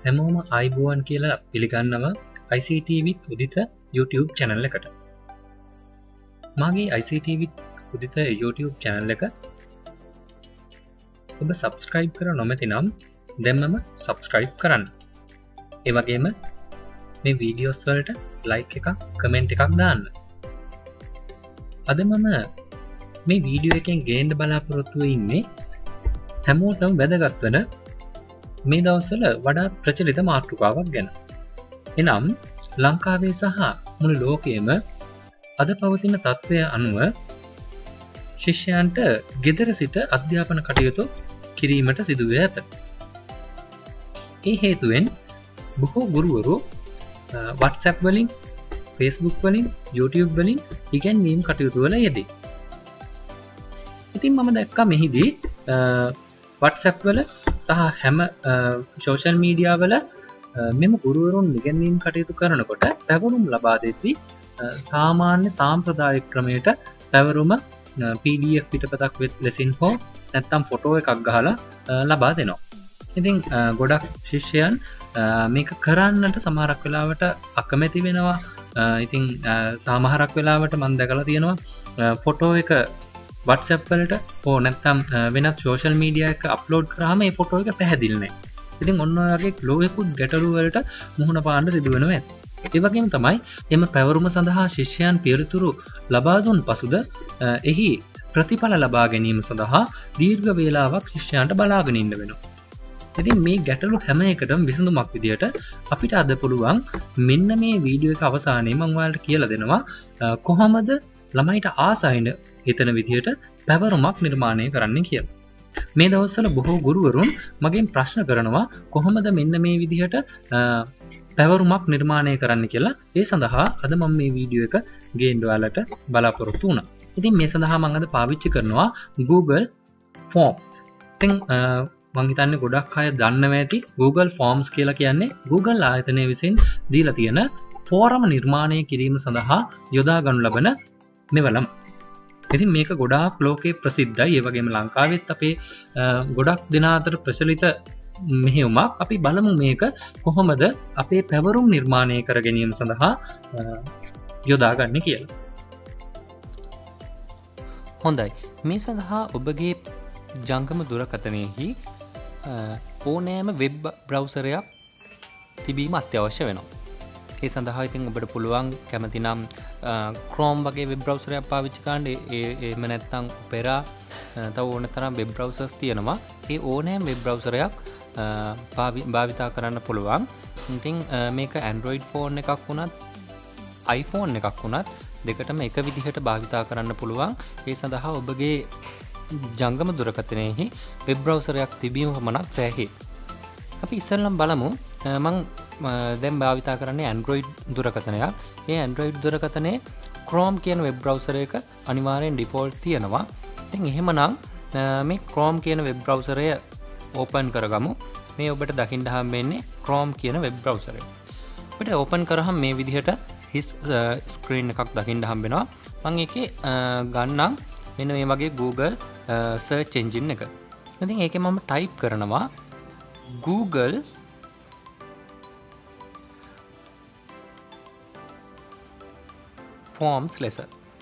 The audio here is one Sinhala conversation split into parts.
හැමෝම ආයිබෝවන් කියලා පිළිගන්නවා ICT with Uditha YouTube channel එකට. මාගේ ICT with Uditha YouTube channel එක ඔබ subscribe කර නොමැති නම් දැන්මම subscribe කරන්න. ඒ වගේම මේ වීඩියෝස් වලට like එකක් comment එකක් දාන්න. අද මම මේ වීඩියෝ එකෙන් ගේන්න බලාපොරොත්තු වෙන්නේ හැමෝටම වැදගත් වෙන මේ දවස්වල වඩාත් ප්‍රචලිත මාතෘකාවක් ගැන. එනම් ලංකාවේ සහ මුළු ලෝකයේම අද පවතින තත්ත්වය අනුව ශිෂ්‍යයන්ට ගෙදර සිට අධ්‍යාපන කටයුතු කිරීමට සිදුවේ ඇත. ඒ හේතුවෙන් බොහෝ ගුරුවරු WhatsApp වලින්, Facebook වලින්, YouTube වලින් ඉගැන්වීම් කටයුතු වල යෙදී. ඉතින් මම දැක්කා මෙහිදී WhatsApp වල සහ හැම සෝෂල් මීඩියා වල මෙම ගුරුවරුන් ඉගැන්වීම් කටයුතු කරනකොට පැවරුම් ලබා දෙති සාමාන්‍ය සාම්ප්‍රදායික ක්‍රමයට පැවරුම PDF පිටපතක් ලෙසින් හෝ නැත්නම් ෆොටෝ එකක් ගහලා ලබා දෙනවා. ඉතින් ගොඩක් ශිෂ්‍යයන් මේක කරන්නට සමහරක් වෙලාවට අකමැති වෙනවා. ඉතින් සමහරක් වෙලාවට මම දැකලා තියෙනවා ෆොටෝ එක WhatsApp වලට හෝ නැත්නම් වෙනත් social media එක අප්ලෝඩ් කරාම මේ ෆොටෝ එක පැහැදිලි නැහැ. ඉතින් ඔන්න ඔය වගේ ලෝකෙකුත් ගැටලු වලට මුහුණ පාන්න සිදු වෙනවා. ඒ වගේම තමයි එම පැවරුම සඳහා ශිෂ්‍යයන් පිළිතුරු ලබා දුන් පසුද එහි ප්‍රතිඵල ලබා ගැනීම සඳහා දීර්ඝ වේලාවක් ශිෂ්‍යයන්ට බලාගෙන ඉන්න වෙනවා. ඉතින් මේ ගැටලු හැම එකටම විසඳුමක් විදියට අපිට අද පුළුවන් මෙන්න මේ වීඩියෝ එක අවසානයේ මම ඔයාලට කියලා දෙනවා කොහොමද ළමයිට ආසයින හිතන විදියට පැවරුමක් නිර්මාණය කරන්න කියලා. මේ දවස්වල බොහෝ ගුරුවරුන් මගෙන් ප්‍රශ්න කරනවා කොහොමද මෙන්න මේ විදිහට පැවරුමක් නිර්මාණය කරන්න කියලා. ඒ සඳහා අද මම මේ වීඩියෝ එක ගේන්න ඔයාලට බලාපොරොත්තු වුණා. ඉතින් මේ සඳහා මම අද පාවිච්චි කරනවා Google Forms. ඉතින් මම හිතන්නේ ගොඩක් අය දන්නවා ඇති Google Forms කියලා කියන්නේ Google ආයතනය විසින් දීලා තියෙන ෆෝරම නිර්මාණය කිරීම සඳහා යොදා ගනු ලබන මෙවලම්. ඉතින් මේක ගොඩාක් ලෝකේ ප්‍රසිද්ධයි. ඒ වගේම ලංකාවෙත් අපේ ගොඩක් දෙනා අතර ප්‍රචලිත මෙහෙයුමක්. අපි බලමු මේක කොහොමද අපේ පැවරුම් නිර්මාණය කර ගැනීම සඳහා යොදාගන්නේ කියලා. හොඳයි. මේ සඳහා ඔබගේ ජංගම දුරකථනයෙහි ඕනෑම වෙබ් බ්‍රවුසරයක් තිබීම අත්‍යවශ්‍ය වෙනවා. ඒ සඳහා ඉතින් ඔබට පුළුවන් කැමතිනම් Chrome වගේ වෙබ් බ්‍රවුසරයක් පාවිච්චි කරන්න. එහෙම නැත්නම් Opera තව ඕන තරම් වෙබ් බ්‍රවුසර්ස් තියෙනවා. ඒ ඕනෑම වෙබ් බ්‍රවුසරයක් භාවිතා කරන්න පුළුවන්. ඉතින් මේක Android ෆෝන් එකක් වුණත් iPhone එකක් වුණත් දෙකටම එක විදිහට භාවිතා කරන්න පුළුවන්. ඒ සඳහා ඔබගේ ජංගම දුරකථනයෙහි වෙබ් බ්‍රවුසරයක් තිබීම පමණක් සෑහේ. අපි ඉස්සෙල්ලම බලමු මම දැන් භාවිතා කරන්නේ Android දුරකථනයක්. මේ Android දුරකථනයේ Chrome කියන වෙබ් බ්‍රවුසර් එක අනිවාර්යෙන් default තියෙනවා. ඉතින් එහෙමනම් මේ Chrome කියන වෙබ් බ්‍රවුසරය open කරගමු. මේ ඔබට දකින්න හම්බෙන්නේ Chrome කියන වෙබ් බ්‍රවුසරය. අපිට open කරාම මේ විදිහට his screen එකක් දකින්න හම්බෙනවා. මම ඒකේ ගන්නම් මෙන්න මේ වගේ Google search engine එක. ඉතින් ඒකේ මම type කරනවා Google Forms ලෙස.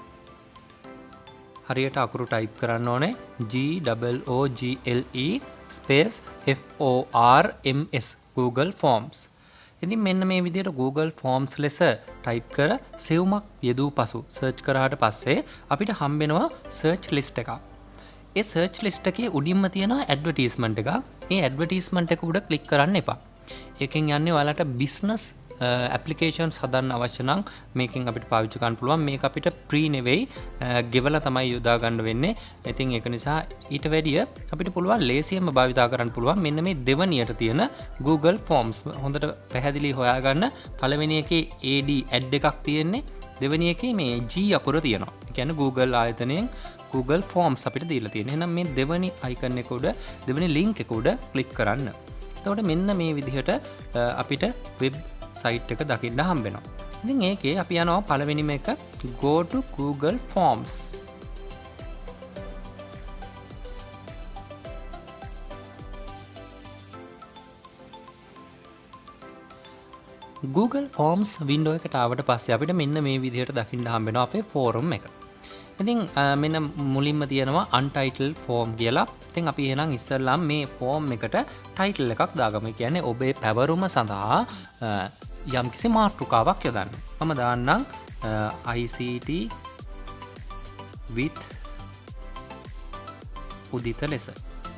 හරියට අකුරු type කරන්න ඕනේ GOOGLE space FORMS Google Forms. ඉතින් මෙන්න මේ විදිහට Google Forms ලෙස type කර සෙවුමක් යෙදූ පසු search කරාට පස්සේ අපිට හම්බෙනවා search list එකක්. ඒ search list එකේ උඩින්ම තියෙනවා advertisement එකක්. ඒ advertisement එක උඩ click කරන්න එපා. ඒකෙන් යන්නේ ඔයාලට business applications හදන්න අවශ්‍ය නම් මේකෙන් අපිට පාවිච්චි කරන්න පුළුවන්. මේක අපිට free නෙවෙයි, ගෙවලා තමයි යොදා ගන්න වෙන්නේ. ඉතින් ඒක නිසා ඊට වැඩිය අපිට පුළුවන් ලේසියෙන්ම භාවිතා කරන්න පුළුවන් මෙන්න මේ දෙවණියට තියෙන Google Forms. හොඳට පැහැදිලි හොයාගන්න. පළවෙනි එකේ AD එකක් තියෙන්නේ. දෙවෙනි එකේ මේ G අකුර තියෙනවා. ඒ කියන්නේ Google ආයතනයෙන් Google Forms අපිට දීලා තියෙනවා. එහෙනම් මේ දෙවෙනි icon එක උඩ දෙවෙනි link එක උඩ click කරන්න. එතකොට මෙන්න මේ විදිහට අපිට web site එක දකින්න හම්බෙනවා. ඉතින් ඒකේ අපි යනවා පළවෙනිම එක go to Google Forms. Google Forms window එකට ආවට පස්සේ අපිට මෙන්න මේ විදිහට දකින්න හම්බ වෙනවා අපේ ෆෝරම් එක. ඉතින් මෙන්න මුලින්ම තියෙනවා untitled form කියලා. ඉතින් අපි එහෙනම් ඉස්සෙල්ලාම මේ form එකට title එකක් දාගමු. ඒ කියන්නේ ඔබේ පැවරුම සඳහා යම්කිසි මාතෘකාවක් යොදන්න. මම දාන්නම් ICT with උදිත ලෙස.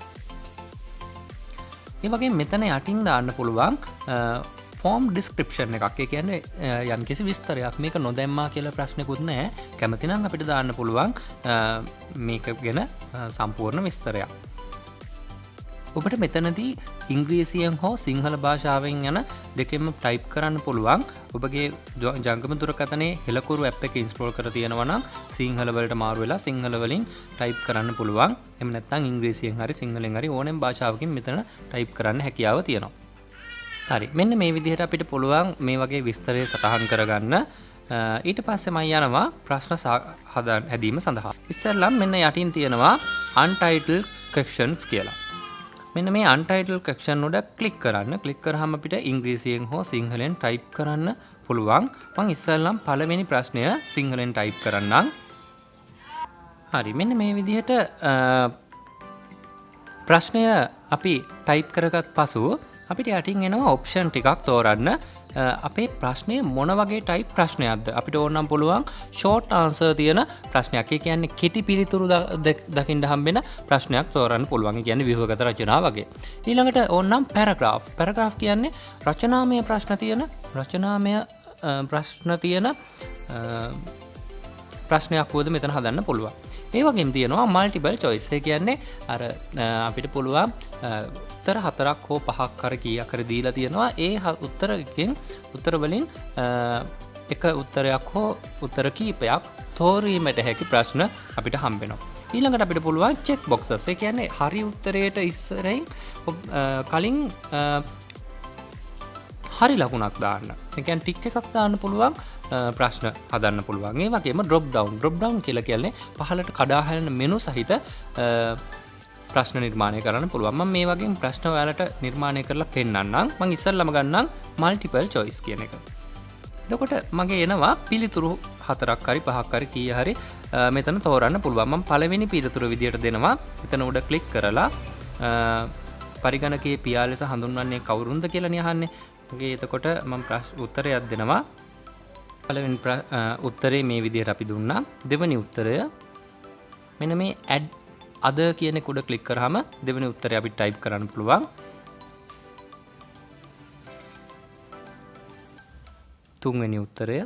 ඒ වගේ මෙතන යටින් දාන්න පුළුවන් ෆෝම් ඩිස්ක්‍රිප්ෂන් එකක්. ඒ කියන්නේ යම්කිසි විස්තරයක්. මේක නොදැම්මා කියලා ප්‍රශ්නකුත් නැහැ. කැමති නම් අපිට දාන්න පුළුවන් මේක ගැන සම්පූර්ණ විස්තරයක්. ඔබට මෙතනදී ඉංග්‍රීසියෙන් හෝ සිංහල භාෂාවෙන් යන දෙකෙන්ම ටයිප් කරන්න පුළුවන්. ඔබගේ ජංගම දුරකථනයේ හෙළකුරු ඇප් එක ඉන්ස්ටෝල් කරලා තියෙනවා නම් සිංහල වලට මාරු වෙලා සිංහල වලින් ටයිප් කරන්න පුළුවන්. එහෙම නැත්නම් ඉංග්‍රීසියෙන් හරි සිංහලෙන් හරි ඕනෙම භාෂාවකින් මෙතන ටයිප් කරන්න හැකියාව තියෙනවා. හරි, මෙන්න මේ විදිහට අපිට පුළුවන් මේ වගේ විස්තරය සටහන් කරගන්න. ඊට පස්සේ මම යනවා ප්‍රශ්න හැදීම සඳහා. ඉස්සෙල්ලම මෙන්න යටින් තියෙනවා untitled questions කියලා. මෙන්න මේ untitled question උඩ ක්ලික් කරන්න. ක්ලික් කරාම අපිට ඉංග්‍රීසියෙන් හෝ සිංහලෙන් ටයිප් කරන්න පුළුවන්. මම ඉස්සෙල්ලම පළවෙනි ප්‍රශ්නය සිංහලෙන් ටයිප් කරන්නම්. හරි, මෙන්න මේ විදිහට ප්‍රශ්නය අපි ටයිප් කරගත් පසු අපිට යටින් එනවා ඔප්ෂන් ටිකක් තෝරන්න. අපේ ප්‍රශ්නය මොන වගේ ටයිප් ප්‍රශ්නයක්ද? අපිට ඕනම් පුළුවන් ෂෝට් ආන්සර් තියෙන ප්‍රශ්නයක්. ඒ කියන්නේ කෙටි පිළිතුරු දකින්න හම්බෙන ප්‍රශ්නයක් තෝරන්න පුළුවන්. ඒ කියන්නේ ව්‍යුහගත රචනා වගේ. ඊළඟට ඕනම් පැරග්‍රාෆ්. පැරග්‍රාෆ් කියන්නේ රචනාමය ප්‍රශ්න තියෙන ප්‍රශ්නයක් වුවද මෙතන හදන්න පුළුවන්. ඒ වගේම තියෙනවා මල්ටිපල් චොයිස්. ඒ කියන්නේ අර අපිට පුළුවන් උත්තර 4ක් හෝ 5ක් කර කීයක් හරි දීලා තියෙනවා. ඒ උත්තර වලින් එක උත්තරයක් හෝ උත්තර කීපයක් තෝරීමට හැකි ප්‍රශ්න අපිට හම්බ වෙනවා. ඊළඟට අපිට පුළුවන් චෙක් බොක්සස්. ඒ කියන්නේ හරි උත්තරයට ඉස්සරහින් කලින් හරි ලකුණක් දාන්න. ඒ කියන්නේ ටික් එකක් දාන්න පුළුවන් ප්‍රශ්න හදන්න පුළුවන්. ඒ වගේම drop down කියලා කියන්නේ පහළට කඩා හැලෙන මෙනු සහිත ප්‍රශ්න නිර්මාණය කරන්න පුළුවන්. මම මේ වගේ ප්‍රශ්න ඔයාලට නිර්මාණය කරලා පෙන්නන්නම්. මම ඉස්සෙල්ලාම ගන්නම් multiple choice කියන එක. එතකොට මගේ එනවා පිළිතුරු 4ක් හරි 5ක් හරි කීය හරි මෙතන තෝරන්න පුළුවන්. මම පළවෙනි පිළිතුර විදියට දෙනවා. එතන උඩ ක්ලික් කරලා පරිගණකයේ පියා ලෙස හඳුන්වන්නේ කවුරුන්ද කියලා නේ අහන්නේ. මගේ එතකොට මම උත්තරයක් දෙනවා. පළවෙනි උත්තරේ මේ විදිහට අපි දුන්නා. දෙවෙනි උත්තරය මෙන්න මේ add other කියන එක උඩ ක්ලික් කරාම දෙවෙනි උත්තරය අපි ටයිප් කරන්න පුළුවන්. තුන්වෙනි උත්තරය,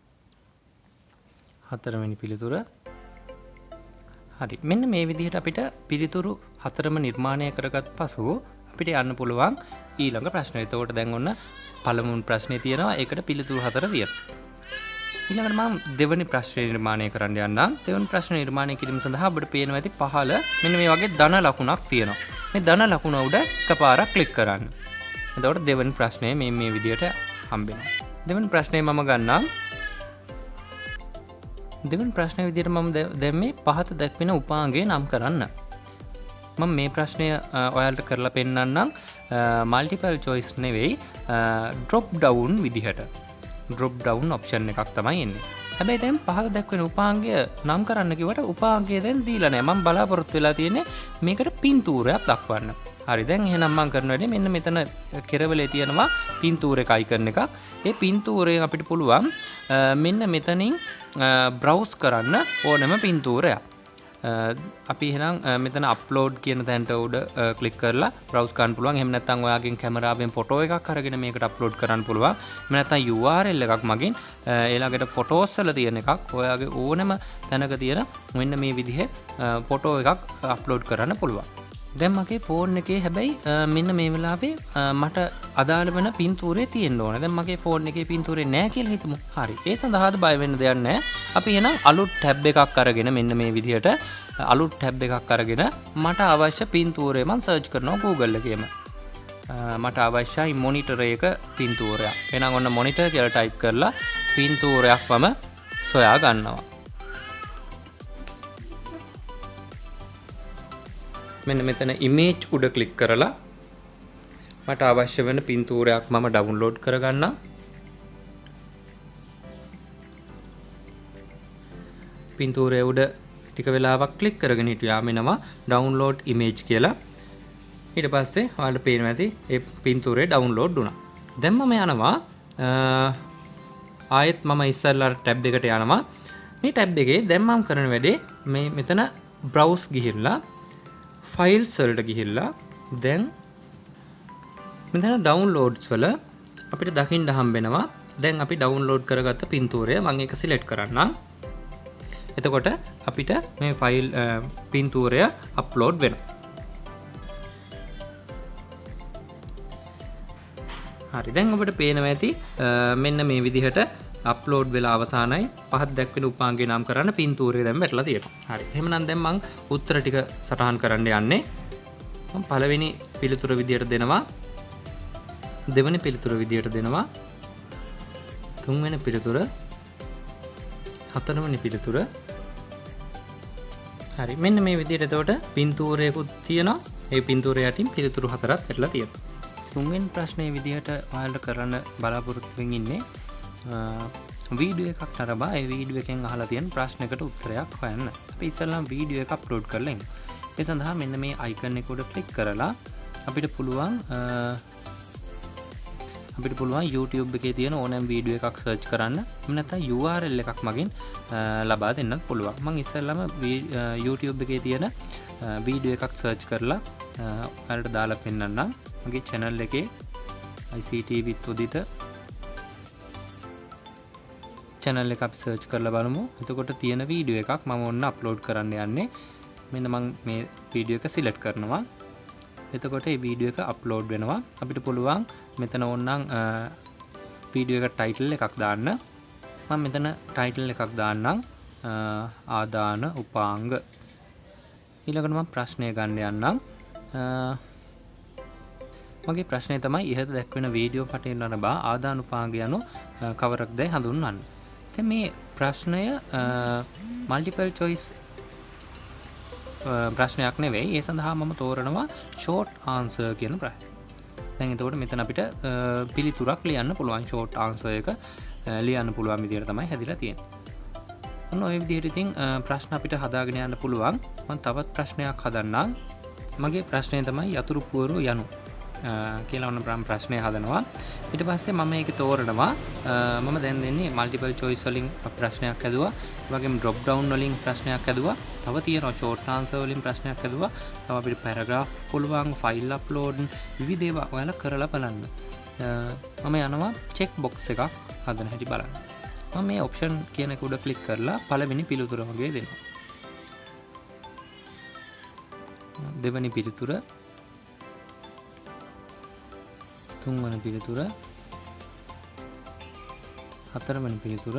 හතරවෙනි පිළිතුර. හරි, මෙන්න මේ විදිහට අපිට පිළිතුරු 4ම නිර්මාණය කරගත් පසු අපිට යන්න පුළුවන් ඊළඟ ප්‍රශ්නෙට. එතකොට දැන් ඔන්න පළමුවෙනි ප්‍රශ්නේ තියෙනවා. ඒකට පිළිතුරු 4 තියෙනවා. ඊළඟට මම දෙවෙනි ප්‍රශ්නේ නිර්මාණය කරන්න යන්නම්. දෙවෙනි ප්‍රශ්න නිර්මාණය කිරීම සඳහා ඔබට පේනවා ඇති පහළ මෙන්න මේ වගේ ධන ලකුණක් තියෙනවා. මේ ධන ලකුණ උඩ එකපාරක් ක්ලික් කරන්න. එතකොට දෙවෙනි ප්‍රශ්නේ මේ විදිහට හම්බෙනවා. දෙවෙනි ප්‍රශ්නේ මම ගන්නම්. දෙවෙනි ප්‍රශ්නේ විදිහට මම දැන් මේ පහත දැක්වෙන උපාංගය නම් කරන්න. මම මේ ප්‍රශ්නය ඔයාලට කරලා පෙන්නන්නම් මල්ටිපල් චොයිස් නෙවෙයි drop down විදිහට. drop down option එකක් තමයි එන්නේ. හැබැයි දැන් පහත දැක්වෙන උපාංගය නම් කරන්න කිව්වට උපාංගය දැන් දීලා නැහැ. මම බලාපොරොත්තු වෙලා තියෙන්නේ මේකට පින්තූරයක් දක්වන්න. හරි, දැන් එහෙනම් මම කරන වැඩේ මෙන්න මෙතන කෙරවලේ තියෙනවා පින්තූර එක අයිකන් එකක්. ඒ පින්තූරයෙන් අපිට පුළුවන් මෙන්න මෙතනින් browse කරන්න ඕනම පින්තූරයක්. අපි එහෙනම් මෙතන අප්ලෝඩ් කියන තැනට උඩ ක්ලික් කරලා browse කරන්න පුළුවන්. එහෙම නැත්නම් ඔයාගෙන් කැමරාවෙන් ෆොටෝ එකක් අරගෙන මේකට අප්ලෝඩ් කරන්න පුළුවන්. එහෙම නැත්නම් URL එකක් මගින් ඊළඟට ෆොටෝස් වල තියෙන එකක් ඔයාගේ ඕනම තැනක තියෙන මෙන්න මේ විදිහේ ෆොටෝ එකක් අප්ලෝඩ් කරන්න පුළුවන්. දැන් මගේ ෆෝන් එකේ හැබැයි මෙන්න මේ වෙලාවේ මට අදාළ වෙන පින්තූරේ තියෙන්න ඕන. දැන් මගේ ෆෝන් එකේ පින්තූරේ නැහැ කියලා හිතමු. හරි. ඒ සඳහාද බය වෙන්න දෙයක් නැහැ. අපි එහෙනම් අලුත් ටැබ් එකක් අරගෙන මෙන්න මේ විදිහට අලුත් ටැබ් එකක් අරගෙන මට අවශ්‍ය පින්තූරය මම සර්ච් කරනවා Google එකේම. මට අවශ්‍යයි මොනිටර් එක පින්තූරයක්. එහෙනම් ඔන්න මොනිටර් කියලා ටයිප් කරලා පින්තූරයක් මම සොයා ගන්නවා. මෙන්න මෙතන image උඩ ක්ලික් කරලා මට අවශ්‍ය වෙන පින්තූරයක් මම ඩවුන්ලෝඩ් කරගන්නම්. පින්තූරය උඩ ටික වෙලාවක් ක්ලික් කරගෙන හිටියාම එනවා download image කියලා. ඊට පස්සේ ඔයාලට පේනවා ඇති ඒ පින්තූරය download වුණා. දැන් මම යනවා ආයෙත් මම ඉස්සෙල්ලා ටැබ් එකට යනවා. මේ ටැබ් එකේ දැන් මම කරන වැඩේ මේ මෙතන browse ගිහිල්ලා files වලට ගිහිල්ලා දැන් මෙතන downloads වල අපිට දකින්න හම්බෙනවා දැන් අපි download කරගත්ත පින්තූරය මම ඒක select කරන්නම්. එතකොට අපිට මේ ෆයිල් පින්තූරය අප්ලෝඩ් වෙනවා. හරි දැන් ඔබට පේනවා ඇති මෙන්න මේ විදිහට අප්ලෝඩ් වෙලා අවසానයි පහත් දැක්වෙන උපාංගය නම් කරන්න පින්තූරය දැන් වැටලා තියෙනවා. හරි එහෙනම් දැන් මම උත්තර ටික සටහන් කරන්න යන්නේ. මම පළවෙනි පිළිතුර විදියට දෙනවා. දෙවෙනි පිළිතුර විදියට දෙනවා. තුන්වෙනි පිළිතුර හතරවෙනි පිළිතුර. හරි මෙන්න මේ විදිහට එතකොට පින්තූරයකුත් තියෙනවා. ඒ පින්තූරය යටින් පිළිතුරු හතරක් ඇట్లా තියෙනවා. තුන්වෙනි ප්‍රශ්නේ විදිහට ඔයාලට කරන්න බලාපොරොත්තු වෙමින් ඉන්නේ වීඩියෝ එකක් නරඹා ඒ වීඩියෝ එකෙන් අහලා තියෙන ප්‍රශ්නයකට උත්තරයක් හොයන්න. අපි ඉස්සෙල්ලාම වීඩියෝ එක අප්ලෝඩ් කරලා ඉමු. ඒ සඳහා මෙන්න මේ අයිකන් එක උඩ ක්ලික් කරලා අපිට පුළුවන් YouTube එකේ තියෙන ඕනෑම වීඩියෝ එකක් සර්ච් කරන්න. එහෙම නැත්නම් URL එකක් මගින් ලබා දෙන්නත් පුළුවන්. මම ඉස්සෙල්ලාම YouTube එකේ තියෙන වීඩියෝ එකක් සර්ච් කරලා ඔයාලට දාලා පෙන්නන්නම්. මගේ channel එකේ ICT with Uditha channel එක අපි සර්ච් කරලා බලමු. එතකොට තියෙන වීඩියෝ එකක් මම ඔන්න අප්ලෝඩ් කරන්න යන්නේ. මෙන්න මම මේ වීඩියෝ එක සිලෙක්ට් කරනවා. එතකොට මේ වීඩියෝ එක අප්ලෝඩ් වෙනවා. අපිට පුළුවන් මෙතන ඕනනම් වීඩියෝ එක ටයිටල් එකක් දාන්න. මම මෙතන ටයිටල් එකක් දාන්නම් ආදාන උපාංග. ඊළඟට මම ප්‍රශ්නය ගන්න යන්නම්. මගේ ප්‍රශ්නය තමයි ඉහත දැක්වෙන වීඩියෝ පටයෙන් නරඹා ආදාන උපාංග යනු කවරක්දයි හඳුන්වන්න. දැන් මේ ප්‍රශ්නය මල්ටිපල් චොයිස් ප්‍රශ්නයක් නෙවෙයි. ඒ සඳහා මම තෝරනවා ෂෝට් ආන්සර් කියන ප්‍රශ්නය. දැන් එතකොට මෙතන අපිට පිළිතුරක් ලියන්න පුළුවන්. ෂෝට් ආන්සර් එක ලියන්න පුළුවන් විදිහට තමයි හැදිලා තියෙන්නේ. ඔන්න ඔය විදිහට ඉතින් ප්‍රශ්න අපිට හදාගෙන යන්න පුළුවන්. මම තවත් ප්‍රශ්නයක් හදන්නම්. මගේ ප්‍රශ්නය තමයි යතුරු පුවරු යනු කියලා ඔන්න ප්‍රශ්නය හදනවා. ඊට පස්සේ මම මේක තෝරනවා. මම දැන් දෙන්නේ මල්ටිපල් චොයිස් වලින් ප්‍රශ්නයක් හදුවා. ඒ වගේම ඩ්‍රොප් ඩවුන් වලින් ප්‍රශ්නයක් හදුවා. තව තියෙනවා ෂෝට් ආන්සර් වලින් ප්‍රශ්නයක් හදුවා. තව අපිට පැරග්‍රාෆ් පුළුවන්, ෆයිල් අප්ලෝඩ් විවිධ ඒවා ඔයාලා කරලා බලන්න. මම යනවා චෙක් බොක්ස් එකක් හදන හැටි බලන්න. මම මේ ඔප්ෂන් කියන එක උඩ ක්ලික් කරලා පළවෙනි පිළිතුර වගේ දෙනවා. දෙවෙනි පිළිතුර, තුන්වෙනි පිළිතුර, හතරවෙනි පිළිතුර.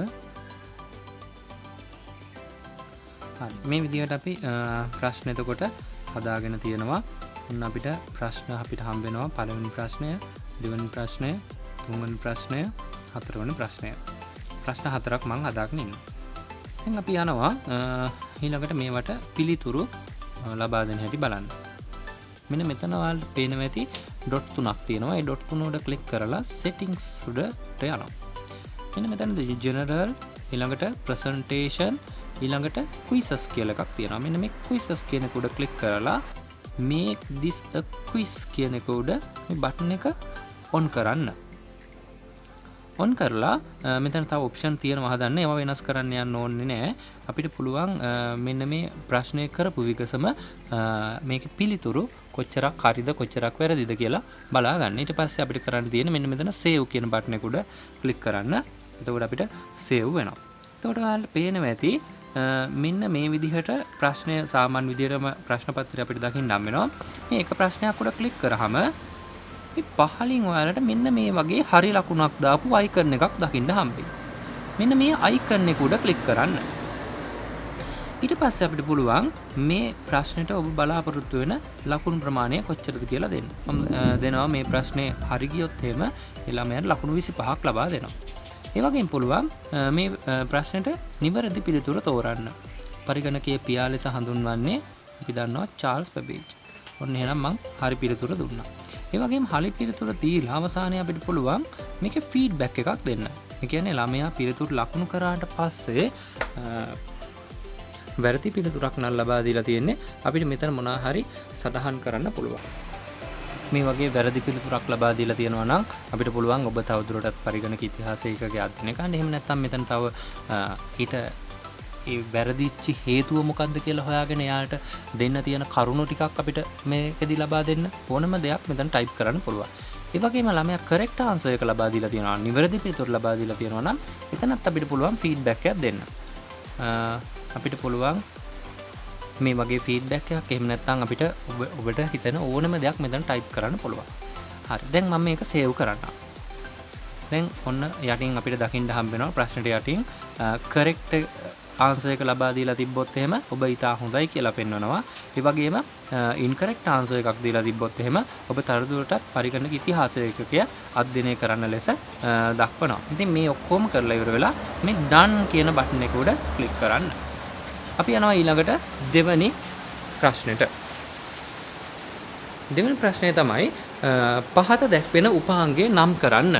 හරි මේ විදිහට අපි ප්‍රශ්න එතකොට හදාගෙන තියෙනවා. ඔන්න අපිට ප්‍රශ්න අපිට හම්බ වෙනවා. පළවෙනි ප්‍රශ්නය, දෙවෙනි ප්‍රශ්නය, තුන්වෙනි ප්‍රශ්නය, හතරවෙනි ප්‍රශ්නය. ප්‍රශ්න හතරක් මම හදාගෙන ඉන්නවා. දැන් අපි යනවා ඊළඟට මේවට පිළිතුරු ලබා දෙන හැටි බලන්න. මෙන්න මෙතන ඔයාලට පේනවා ඇති ඩොට් තුනක් තියෙනවා. ඒ ඩොට් තුන උඩ ක්ලික් කරලා settings උඩට යනවා. මෙන්න මෙතනදී general, ඊළඟට presentation, ඊළඟට quizzes කියලා එකක් තියෙනවා. මෙන්න මේ quizzes කියන එක උඩ ක්ලික් කරලා make this a quiz කියන එක උඩ මේ බටන් එක on කරන්න. on කරලා මෙතන තව ඔප්ෂන් තියෙනවා හදන්න. ඒවා වෙනස් කරන්න යන්න ඕනේ නැහැ. අපිට පුළුවන් මෙන්න මේ ප්‍රශ්නය කරපු විගසම මේකේ පිළිතුරු කොච්චරක් හරිද කොච්චරක් වැරදිද කියලා බලා ගන්න. ඊට පස්සේ අපිට කරන්න තියෙන්නේ මෙන්න මෙතන save කියන බටන් එක උඩ ක්ලික් කරන්න. එතකොට අපිට save වෙනවා. එතකොට ඔයාලට පේනවා ඇති මෙන්න මේ විදිහට ප්‍රශ්නය සාමාන්‍ය විදිහටම ප්‍රශ්න පත්‍රය අපිට දකින්න හම් වෙනවා. මේ එක ප්‍රශ්නයක් උඩ ක්ලික් කරාම මේ පහලින් ඔයාලට මෙන්න මේ වගේ හරි ලකුණක් දාපු අයිකන් එකක් දකින්න හම්බෙයි. මෙන්න මේ අයිකන් එක උඩ ක්ලික් කරන්න. ඊට පස්සේ අපිට පුළුවන් මේ ප්‍රශ්නෙට ඔබ බලාපොරොත්තු වෙන ලකුණු ප්‍රමාණය කොච්චරද කියලා දෙන්න. මම දෙනවා මේ ප්‍රශ්නේ හරි ගියොත් එහෙම ඒ ළමයාට ලකුණු 25ක් ලබා දෙනවා. ඒ වගේම පුළුවන් මේ ප්‍රශ්නෙට නිවැරදි පිළිතුර තෝරන්න. පරිගණකයේ පියා ලෙස හඳුන්වන්නේ අපි දන්නවා චාල්ස් බැබේජ්. ඔන්න එහෙනම් මම හරි පිළිතුර දුන්නා. ඒ වගේම හරි පිළිතුර දීලා අවසානයේ අපිට පුළුවන් මේකේ ෆීඩ්බැක් එකක් දෙන්න. ඒ කියන්නේ ළමයා පිළිතුරු ලකුණු කරාට පස්සේ වැරදි පිළිතුරක් නම් ලබා දීලා තියෙන්නේ අපිට මෙතන මොනවා හරි සටහන් කරන්න පුළුවන්. මේ වගේ වැරදි පිළිතුරක් ලබා දීලා තියෙනවා නම් අපිට පුළුවන් ඔබ තවදුරටත් පරිගණක ඉතිහාසය එකගේ අධ්‍යයනය කරන්න. එහෙම නැත්නම් මෙතන තව ඊට ඒ වැරදිච්ච හේතුව මොකක්ද කියලා හොයාගෙන එයාට දෙන්න තියෙන කරුණු ටිකක් අපිට මේකෙදි ලබා දෙන්න ඕනම දෙයක් මෙතන ටයිප් කරන්න පුළුවන්. ඒ වගේම ළමයා correct answer එක ලබා දීලා තියෙනවා, නිවැරදි පිළිතුර ලබා දීලා තියෙනවා නම් එතනත් අපිට පුළුවන් feedback එකක් දෙන්න. අපිට පුළුවන් මේ වගේ feedback එකක්, එහෙම නැත්නම් අපිට ඔබට හිතෙන ඕනම දෙයක් මෙතන ටයිප් කරන්න පුළුවන්. හරි. දැන් මම මේක සේව් කරන්නම්. දැන් ඔන්න යටින් අපිට දකින්න හම්බ වෙනවා ප්‍රශ්නෙට යටින් correct answer එක ලබා දීලා තිබ්බොත් එහෙම ඔබ ඊටා හොඳයි කියලා පෙන්වනවා. ඒ වගේම incorrect answer එකක් දීලා තිබ්බොත් එහෙම ඔබ තවදුරටත් පරිගණක ඉතිහාසය එකක අධ්‍යයනය කරන්න ලෙස දක්වනවා. ඉතින් මේ ඔක්කොම කරලා ඉවර වෙලා මේ done කියන බටන් එක උඩ ක්ලික් කරන්න. අපි යනවා ඊළඟට දෙවෙනි ප්‍රශ්නෙට. දෙවෙනි ප්‍රශ්නේ තමයි පහත දැක්වෙන උපාංගය නම් කරන්න.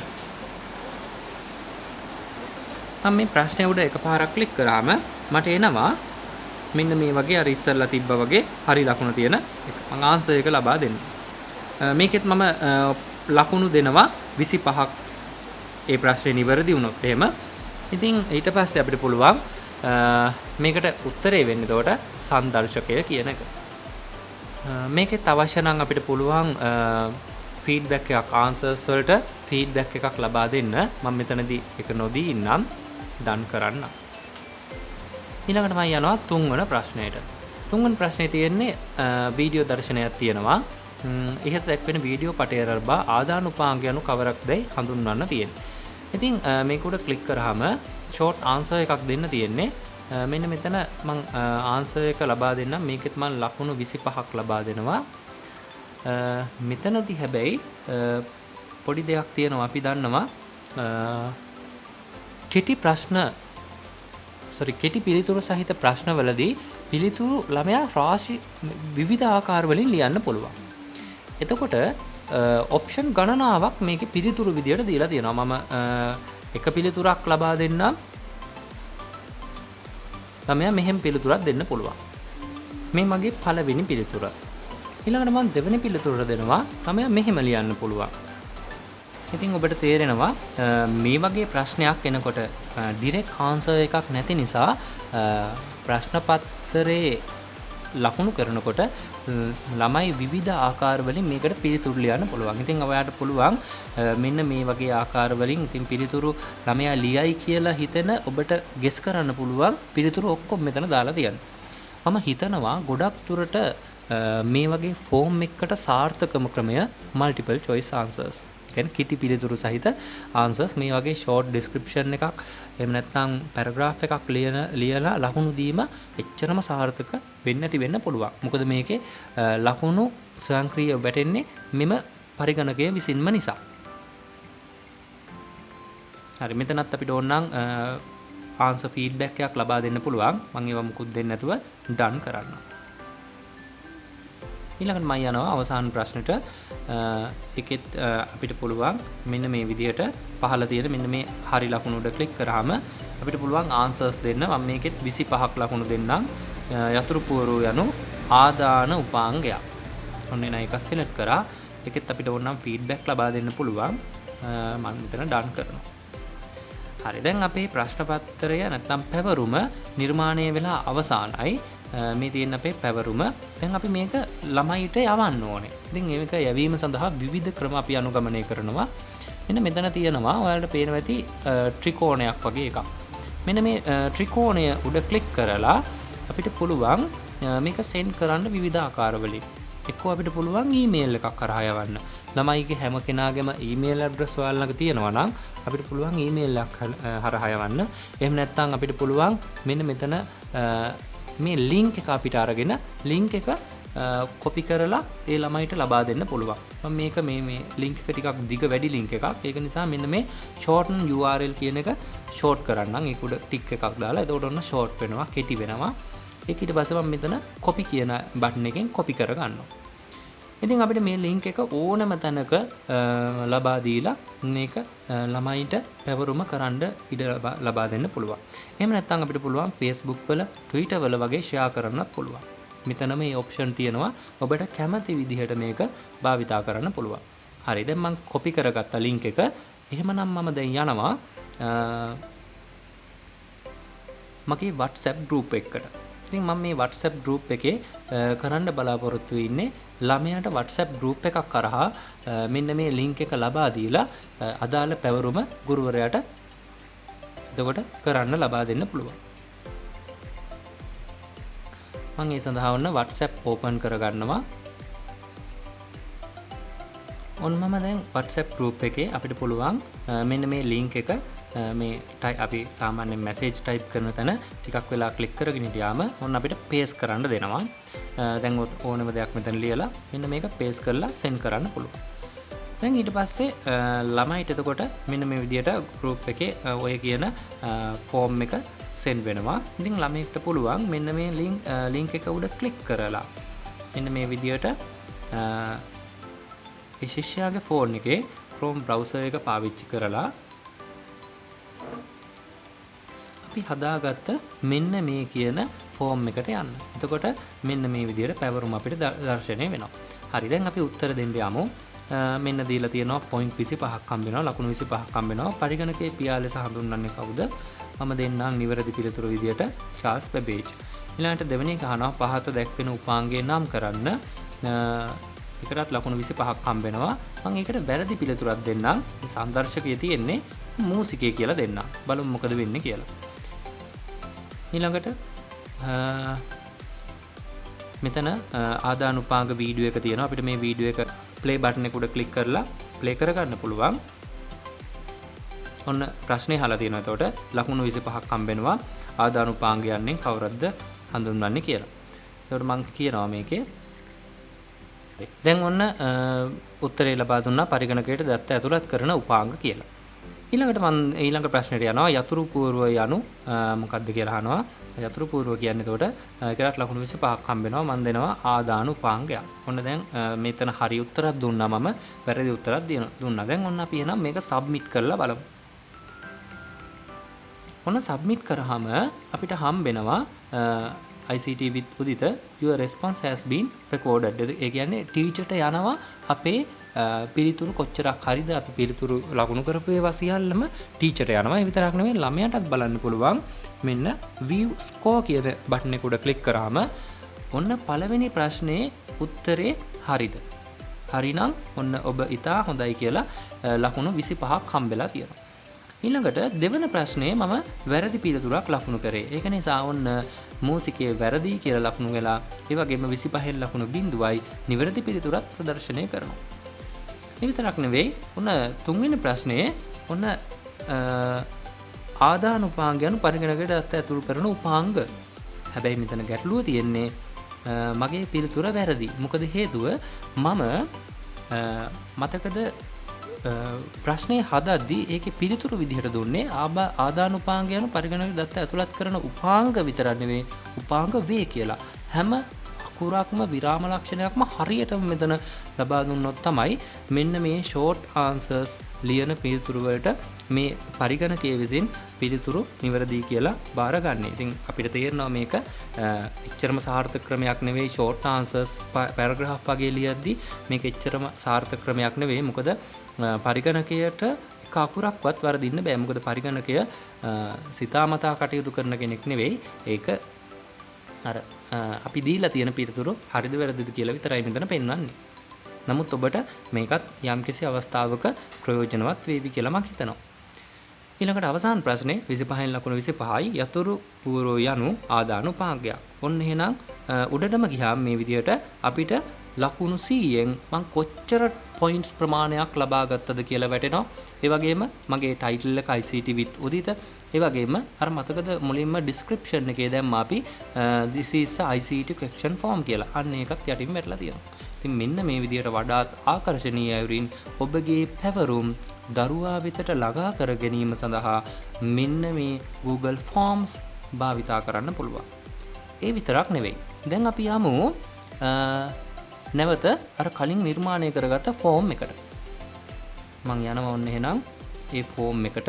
මම මේ ප්‍රශ්නේ උඩ එකපාරක් ක්ලික් කරාම මට එනවා මෙන්න මේ වගේ අර ඉස්සල්ලා තිබ්බා වගේ හරි ලකුණ තියෙන එක. මම ආන්සර් එක ලබා දෙන්න. මේකෙත් මම ලකුණු දෙනවා 25ක් ඒ ප්‍රශ්නේ නිවැරදි වුණොත් එහෙම. ඉතින් ඊට පස්සේ අපිට පුළුවන් මේකට උත්තරේ වෙන්නේ එතකොට සංදර්ශකය කියන එක. මේකෙත් අවශ්‍ය නම් අපිට පුළුවන් ෆීඩ්බැක් එකක් ආන්සර්ස් වලට ෆීඩ්බැක් එකක් ලබා දෙන්න. මම මෙතනදී එක නොදී ඉන්නම් done කරන්න. ඊළඟට මම යනවා තුන්වන ප්‍රශ්නයට. තුන්වන ප්‍රශ්නේ තියෙන්නේ වීඩියෝ දර්ශනයක් තියෙනවා. ඉහත දැක්වෙන වීඩියෝ පටය රබා ආදාන උපාංග යනු කවරක්දයි හඳුන්වන්න තියෙන්නේ. ඉතින් මේක උඩ ක්ලික් කරාම ෂෝට් ආන්සර් එකක් දෙන්න තියෙන්නේ. මෙන්න මෙතන මම ආන්සර් එක ලබා දෙන්නම්. මේකෙත් මම ලකුණු 25ක් ලබා දෙනවා. මෙතනදී හැබැයි පොඩි දෙයක් තියෙනවා. අපි දන්නවා කෙටි පිළිතුරු සහිත ප්‍රශ්නවලදී පිළිතුරු ළමයා රාශි විවිධ ආකාර වලින් ලියන්න පුළුවන්. එතකොට ඔප්ෂන් ගණනාවක් මේකේ පිළිතුරු විදියට දීලා තියෙනවා. මම එක පිළිතුරක් ලබා දෙන්නම්. ළමයා මෙහෙම පිළිතුරක් දෙන්න පුළුවන්. මේ මගේ පළවෙනි පිළිතුර. ඊළඟට මම දෙවෙනි පිළිතුර දෙනවා. ළමයා මෙහෙම ලියන්න පුළුවන්. ඉතින් ඔබට තේරෙනවා මේ වගේ ප්‍රශ්නයක් එනකොට ඩිරෙක්ට් ආන්සර් එකක් නැති නිසා ප්‍රශ්න පත්‍රයේ ලකුණු කරනකොට ළමයි විවිධ ආකාර වලින් මේකට පිළිතුරු ලියන්න පුළුවන්. ඉතින් ඔයාලට පුළුවන් මෙන්න මේ වගේ ආකාර වලින් ඉතින් පිළිතුරු ළමයා ලියයි කියලා හිතෙන ඔබට ගෙස් කරන්න පුළුවන් පිළිතුරු ඔක්කොම මෙතන දාලා තියන්න. මම හිතනවා ගොඩක් දුරට මේ වගේ ෆෝම් එකකට සාර්ථකම ක්‍රමය මල්ටිපල් චොයිස් ආන්සර්ස්. කියන්නේ කිටි පිළිතුරු සහිත ආන්සර්ස් මේ වගේ ෂෝට් ඩිස්ක්‍රිප්ෂන් එකක් එහෙම නැත්නම් පැරග්‍රාෆ් එකක් ලියලා ලකුණු දීම එච්චරම සාර්ථක වෙන්නේ නැති වෙන්න පුළුවන්. මොකද මේකේ ලකුණු ස්වයංක්‍රීයව වැටෙන්නේ මෙම පරිගණකය විසින්ම නිසා. හරි මෙතනත් අපිට ඕනනම් ආන්සර් ෆීඩ්බැක් එකක් ලබා දෙන්න පුළුවන්. මම ඒවා මුකුත් දෙන්නේ නැතුව done කරන්න. ඊළඟට මම යනවා අවසාන ප්‍රශ්නෙට. ඒකෙත් අපිට පුළුවන් මෙන්න මේ විදිහට පහළ තියෙන මෙන්න මේ හරි ලකුණු උඩ ක්ලික් කරාම අපිට පුළුවන් ආන්සර්ස් දෙන්න. මම මේකෙත් 25ක් ලකුණු දෙන්නම්. යතුරු පුවරු යනු ආදාන උපාංගයක්. ඔන්න එන එක සිලෙක්ට් කරා. ඒකෙත් අපිට ඕනනම් ෆීඩ්බැක් ලබා දෙන්න පුළුවන්. මම මෙතන done කරනවා. හරි දැන් අපේ ප්‍රශ්න පත්‍රය නැත්නම් පැවරුම නිර්මාණය වෙලා අවසానයි. මේ තියෙන අපේ පැවරුම. දැන් අපි මේක ළමයිට යවන්න ඕනේ. ඉතින් මේක යැවීම සඳහා විවිධ ක්‍රම අපි අනුගමනය කරනවා. මෙන්න මෙතන තියෙනවා ඔයාලට පේනවා ඇති ත්‍රිකෝණයක් වගේ එකක්. මෙන්න මේ ත්‍රිකෝණය උඩ ක්ලික් කරලා අපිට පුළුවන් මේක සෙන්ඩ් කරන්න විවිධ ආකාර වලින්. එක්කෝ අපිට පුළුවන් ඊමේල් එකක් කරා යවන්න. ළමයිගේ හැම කෙනාගේම ඊමේල් ඇඩ්‍රස් ඔයාලට තියෙනවා නම් අපිට පුළුවන් ඊමේල් එකක් හරහා යවන්න. එහෙම නැත්නම් අපිට පුළුවන් මෙන්න මෙතන මේ ලින්ක් එක අපිට අරගෙන ලින්ක් එක කොපි කරලා ඒ ළමයිට ලබා දෙන්න පුළුවන්. මම මේක මේ ලින්ක් එක ටිකක් දිග වැඩි ලින්ක් එකක්. ඒක නිසා මෙන්න මේ shorten URL කියන එක ෂෝට් කරන්නම්. ඒක උඩ ටික් එකක් දාලා එතකොට ඔන්න ෂෝට් වෙනවා, කෙටි වෙනවා. ඒක ඊට පස්සේ මම මෙතන කොපි කියන බටන් එකෙන් කොපි කර ගන්නවා. ඉතින් අපිට මේ ලින්ක් එක ඕනම තැනක ලබා දීලා මේක ළමයින්ට පැවරුම කරන්න ඉඩ ලබා දෙන්න පුළුවන්. එහෙම නැත්නම් අපිට පුළුවන් Facebook වල, Twitter වල වගේ ෂෙයා කරන්නත් පුළුවන්. මෙතන මේ ඔප්ෂන් තියෙනවා ඔබට කැමති විදිහට මේක භාවිතා කරන්න පුළුවන්. හරි, දැන් මම කොපි කරගත්ත ලින්ක් එක. එහෙමනම් මම දැන් යනවා මගේ WhatsApp group එකකට. ඉතින් මම මේ WhatsApp group එකේ කරන්න බලාපොරොත්තු වෙන්නේ ළමයාට WhatsApp group එකක් කරහා මෙන්න මේ link එක ලබා දීලා අදාළ පැවරුම ගුරුවරයාට එතකොට කරන්න ලබා දෙන්න පුළුවන්. මම ඒ සඳහා වුණ WhatsApp open කරගන්නවා. ඔන්න මම දැන් WhatsApp group එකේ අපිට පුළුවන් මෙන්න මේ link එක මේ අපි සාමාන්‍ය message type කරන තැන ටිකක් වෙලා click කරගෙන හිටියාම ඔන්න අපිට paste කරන්න දෙනවා. දැන් ඕනම දෙයක් මෙතන ලියලා මෙන්න මේක paste කරලා send කරන්න පුළුවන්. දැන් ඊට පස්සේ ළමයිට එතකොට මෙන්න මේ විදියට group එකේ ඔය කියන form එක send වෙනවා. ඉතින් ළමයිට පුළුවන් මෙන්න මේ link එක උඩ click කරලා මෙන්න මේ විදියට ඒ ශිෂ්‍යයාගේ ෆෝන් එකේ Chrome browser එක පාවිච්චි කරලා අපි හදාගත්ත මෙන්න මේ කියන ෆෝම් එකට යන්න. එතකොට මෙන්න මේ විදිහට පැවරුම අපිට දර්ශනය වෙනවා. හරි, දැන් අපි උත්තර දෙන්න යමු. මෙන්න දීලා තියෙනවා point 25ක් හම්බ වෙනවා, ලකුණු 25ක් හම්බ වෙනවා. පරිගණකයේ පියා ලෙස හඳුන්වන්නේ කවුද? මම දෙන්නම් නිවැරදි පිළිතුරු විදියට චාල්ස් බැබේජ්. ඊළඟට දෙවෙනි එක අහනවා පහත දැක්වෙන උපාංගය නම් කරන්න. ඒකටත් ලකුණු 25ක් හම්බ වෙනවා. මම ඒකට වැරදි පිළිතුරක් දෙන්නම්. සංදර්ශකයේ තියෙන්නේ මූසිකය කියලා දෙන්නම්. බලමු මොකද වෙන්නේ කියලා. ඊළඟට මෙතන ආදානුපාංග වීඩියෝ එක තියෙනවා. අපිට මේ වීඩියෝ එක ප්ලේ බටන් එක උඩ ක්ලික් කරලා ප්ලේ කරගන්න පුළුවන්. ඔන්න ප්‍රශ්නේ අහලා තියෙනවා. එතකොට ලකුණු 25ක් හම්බ වෙනවා. ආදානුපාංගයන්ෙන් කවුරක්ද හඳුන්වන්නේ කියලා. එතකොට මම කියනවා මේකේ දැන් ඔන්න උත්තරේ ලබා දුන්නා පරිගණකයට දත්ත ඇතුළත් කරන උපාංග කියලා. ඊළඟට මම ඊළඟ ප්‍රශ්නෙට යනවා යතුරු පූර්ව යනු මොකක්ද කියලා අහනවා. යතුරු පූර්ව කියන්නේ එතකොට ඒකට ලකුණු 25ක් හම්බ වෙනවා. මම දෙනවා ආදානුපාංගය. ඔන්න දැන් මෙතන හරි උත්තරයක් දුන්නා මම වැරදි උත්තරයක් දුන්නා. දැන් ඔන්න අපි එහෙනම් මේක සබ්මිට් කරලා බලමු. ඔන්න සබ්මිට් කරාම අපිට හම්බ වෙනවා ICT with Udita your response has been recorded. ඒ කියන්නේ ටීචර්ට යනවා අපේ පිළිතුරු කොච්චරක් හරිද අපි පිළිතුරු ලකුණු කරපු ඒවා සියල්ලම ටීචර්ට යනවා. ඒ විතරක් නෙවෙයි ළමයාටත් බලන්න පුළුවන්. මෙන්න view score කියන බටන් එක උඩ ක්ලික් කරාම ඔන්න පළවෙනි ප්‍රශ්නේ උත්තරේ හරිද? හරිනම් ඔන්න ඔබ ඉතා හොඳයි කියලා ලකුණු 25ක් හම්බෙලා තියෙනවා. ඊළඟට දෙවන ප්‍රශ්නේ මම වැරදි පිළිතුරක් ලකුණු කරේ. ඒක නිසා ඔන්න මූසිකයේ වැරදි කියලා ලකුණු වෙලා ඒ වගේම 25න් ලකුණු 0යි නිවැරදි පිළිතුරක් ප්‍රදර්ශනය කරනවා. ඒ විතරක් නෙවෙයි ඔන්න තුන්වෙනි ප්‍රශ්නේ ඔන්න ආදානුපාංගයන් පරිගණකයට ඇතුළු කරන උපාංග. හැබැයි මෙතන ගැටලුව තියෙන්නේ මගේ පිළිතුර වැරදි. මොකද හේතුව මම මතකද ප්‍රශ්නය හදද්දී ඒකේ පිළිතුරු විදිහට දුන්නේ ආදානුපාංගයන් පරිගණකයට දත්ත ඇතුළත් කරන උපාංග විතරක් නෙවෙයි උපාංග වේ කියලා. හැම අකුරක්ම විරාම ලක්ෂණයක්ම හරියටම මෙතන ලබා දුන්නොත් තමයි මෙන්න මේ ෂෝට් ආන්සර්ස් ලියන පිළිතුරු වලට මේ පරිගණකයේ විසින් පිළිතුරු නිවැරදි කියලා බාරගන්නේ. ඉතින් අපිට තේරෙනවා මේක එච්චරම සාර්ථක ක්‍රමයක් නෙවෙයි ෂෝට් ආන්සර්ස් පැරග්‍රාෆ් වගේ ලියද්දි මේක එච්චරම සාර්ථක ක්‍රමයක් නෙවෙයි. මොකද පරිගණකයට එක අකුරක්වත් වරදින්න බෑ. මොකද පරිගණකය සිතාමතා කටයුතු කරන කෙනෙක් නෙවෙයි. ඒක අර අපි දීලා තියෙන පිළිතුරු හරිද වැරදිද කියලා විතරයි මෙතන පෙන්වන්නේ. නමුත් ඔබට මේකත් යම්කිසි අවස්ථාවක ප්‍රයෝජනවත් වේවි කියලා මම හිතනවා. ඊළඟට අවසාන ප්‍රශ්නේ 25න් ලකුණු 25යි යතුරු පූර්ව යනු ආදානුපාංගයක්. ඔන්න එහෙනම් උඩටම ගියාම මේ විදිහට අපිට ලකුණු 100න් මම කොච්චර පොයින්ට්ස් ප්‍රමාණයක් ලබා ගත්තද කියලා වැටෙනවා. ඒ වගේම මගේ ටයිටල් එක ICT with Udita. ඒ වගේම අර මතකද මුලින්ම description එකේ දැම්ම අපි this is a ICT question form කියලා. අන්න ඒකත් යටින් වැටලා තියෙනවා. ඉතින් මෙන්න මේ විදිහට වඩාත් ආකර්ශනීය අයුරින් ඔබගේ පැවරුම් දරුවා වෙතට ළඟා කර ගැනීම සඳහා මෙන්න මේ Google Forms භාවිතා කරන්න පුළුවන්. ඒ විතරක් නෙවෙයි. දැන් අපි යමු නැවත අර කලින් නිර්මාණය කරගත්ත ෆෝම් එකට. මං යනවා ඔන්න එහෙනම් ඒ ෆෝම් එකට.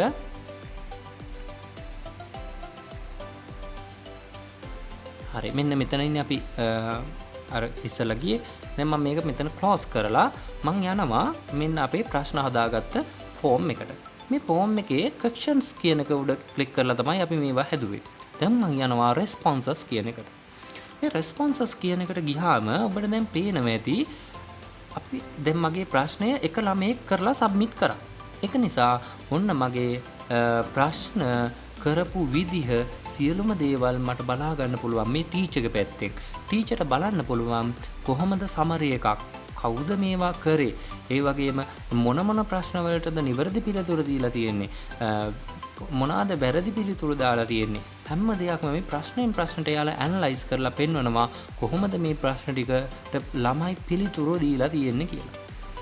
හරි මෙන්න මෙතන ඉන්නේ අපි අර ඉස්සලා ගියේ. දැන් මම මේක මෙතන ක්ලෝස් කරලා මං යනවා මෙන්න අපේ ප්‍රශ්න හදාගත්ත ෆෝම් එකට. මේ ෆෝම් එකේ questions කියන එක උඩ ක්ලික් කරලා තමයි අපි මේවා හැදුවේ. දැන් මං යනවා responses කියන එකට. මේ responses කියන එකට ගියාම ඔබට දැන් පේනවා ඇති අපි දැන් මගේ ප්‍රශ්නය එක ළමයෙක් කරලා සබ්මිට් කරා. ඒක නිසා ඔන්න මගේ ප්‍රශ්න කරපු විදිහ සියලුම දේවල් මට බලා ගන්න පුළුවන් මේ ටීචර්ගේ පැත්තෙන්. ටීචර්ට බලන්න පුළුවන් කොහොමද සමරි එකක් කවුද මේවා කරේ, ඒ වගේම මොන ප්‍රශ්න වලටද නිවැරදි පිළිතුරු දීලා තියෙන්නේ, මොනවාද වැරදි පිළිතුරු දාලා තියෙන්නේ, හැම දෙයක්ම මේ ප්‍රශ්නෙන් ප්‍රශ්නට යාලා ඇනලයිස් කරලා පෙන්වනවා කොහොමද මේ ප්‍රශ්න ටිකට ළමයි පිළිතුරු දීලා තියෙන්නේ කියලා.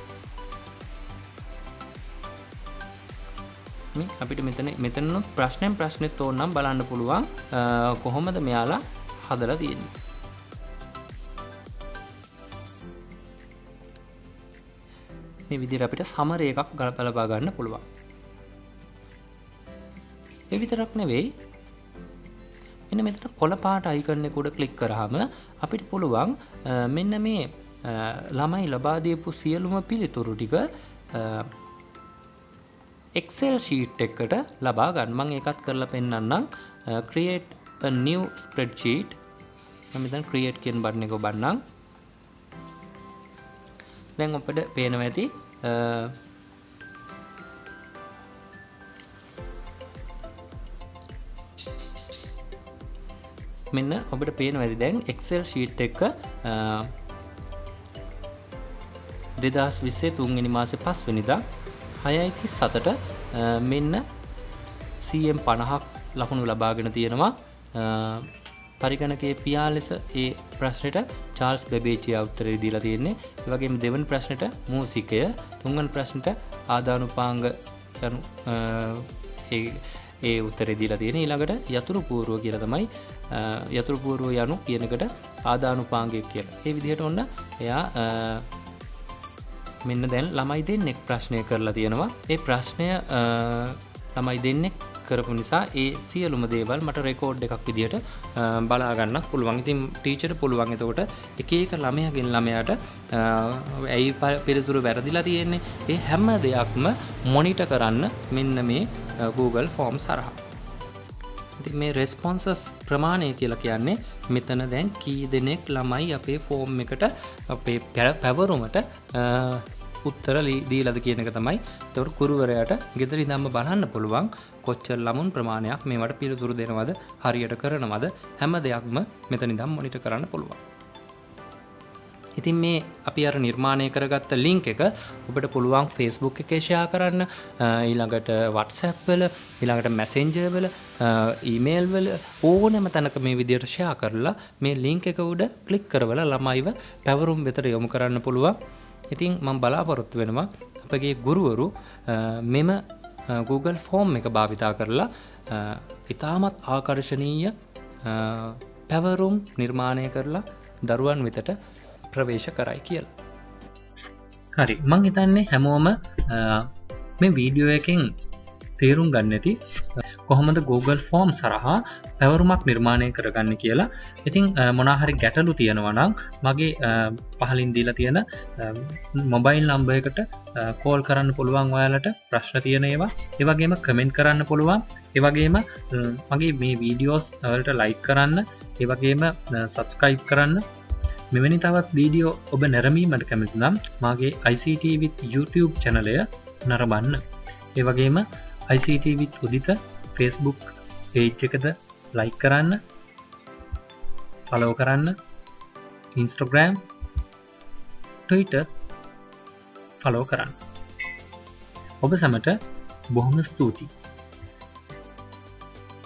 මේ අපිට මෙතන ප්‍රශ්නෙන් ප්‍රශ්නෙත් ඕනනම් බලන්න පුළුවන් කොහොමද මෙයාලා හදලා තියෙන්නේ. මේ විදිහට අපිට සමරි එකක් ගලපලා ගන්න පුළුවන්. ඒ විතරක් නෙවෙයි මෙන්න මෙතන කොළ පාට අයිකන් එක උඩ ක්ලික් කරාම අපිට පුළුවන් මෙන්න මේ ළමයි ලබා දීපු සියලුම පිළිතුරු ටික Excel sheet එකකට ලබා ගන්න. මම ඒකත් කරලා පෙන්නන්නම්. create a new spreadsheet. මම දැන් create කියන බටන් එක ඔබන්නම්. දැන් අපිට පේනවා ඇති මෙන්න ඔබට පේනවා ඇති දැන් Excel sheet එක 2020 3 වෙනි මාසේ 5 වෙනිදා 6:37ට මෙන්න CM 50ක් ලකුණු ලබාගෙන තියෙනවා. පරිගණකයේ පියා ලෙස ඒ ප්‍රශ්නෙට චාල්ස් බෙබේජියා උත්තරය දීලා තියෙන්නේ. ඒ වගේම දෙවන ප්‍රශ්නෙට මූසිකය, තුන්වන ප්‍රශ්නෙට ආදානුපාංග යනු ඒ උත්තරය දීලා තියෙන්නේ. ඊළඟට යතුරු පූර්ව කියලා තමයි යතුරු පූර්ව යනු කියන එකට ආදානුපාංගය කියලා. ඒ විදිහට ඔන්න එයා මෙන්න දැන් ළමයි දෙන්නෙක් ප්‍රශ්නය කරලා තියෙනවා. ඒ ප්‍රශ්නය ළමයි දෙන්නෙක් කරපු නිසා ඒ සියලුම දේවල් මට රෙකෝඩ් එකක් විදිහට බලා ගන්නත් පුළුවන්. ඉතින් ටීචර්ට පුළුවන් එතකොට එක එක ළමයාගෙන් ළමයාට ඇයි පිළිතුරු වැරදිලා තියෙන්නේ ඒ හැම දෙයක්ම මොනිටර් කරන්න මෙන්න මේ Google Forms හරහා. ඉතින් මේ responses ප්‍රමාණය කියලා කියන්නේ මෙතන දැන් කී දෙනෙක් ළමයි අපේ ෆෝම් එකට අපේ පැවරුමට උත්තර දීලාද කියන එක තමයි. ඒකට ගුරුවරයාට ගෙදර ඉඳන්ම බලන්න පුළුවන් කොච්චර ළමුන් ප්‍රමාණයක් මේවට පිළිතුරු දෙනවද, හරියට කරනවද, හැම දෙයක්ම මෙතන ඉඳන් මොනිටර් කරන්න පුළුවන්. ඉතින් මේ අපි අර නිර්මාණය කරගත්ත ලින්ක් එක ඔබට පුළුවන් Facebook එකේ ෂෙයා කරන්න, ඊළඟට WhatsApp වල, ඊළඟට Messenger වල, email වල ඕනෑම තැනක මේ විදිහට ෂෙයා කරලා මේ ලින්ක් එක උඩ ක්ලික් කරවලා ළමයිව පැවරුම් වෙතට යොමු කරන්න පුළුවන්. ඉතින් මම බලාපොරොත්තු වෙනවා අපගේ ගුරුවරු මෙම Google Form එක භාවිතා කරලා ඉතාමත් ආකර්ශනීය පැවරුම් නිර්මාණය කරලා දරුවන් වෙතට ප්‍රවේශ කරයි කියලා. හරි, මං හිතන්නේ හැමෝම මේ වීඩියෝ එකෙන් තේරුම් ගන්න ඇති කොහොමද Google Forms හරහා පැවරුමක් නිර්මාණය කරගන්න කියලා. ඉතින් මොනවා හරි ගැටලු තියෙනවා නම් මගේ පහලින් දීලා තියෙන මොබයිල් නම්බර් එකට කෝල් කරන්න පුළුවන් ඔයාලට ප්‍රශ්න තියෙන ඒවා. ඒ වගේම කමෙන්ට් කරන්න පුළුවන්. ඒ වගේම මගේ මේ වීඩියෝස් වලට ලයික් කරන්න, ඒ වගේම subscribe කරන්න. මෙවැනි තවත් වීඩියෝ ඔබ නැරඹීමට කැමති නම් මාගේ ICT with YouTube channel එක නරඹන්න. ඒ වගේම ICT with Uditha Facebook page එකද like කරන්න, follow කරන්න, Instagram, Twitter follow කරන්න. ඔබ සැමට බොහොම ස්තුතියි.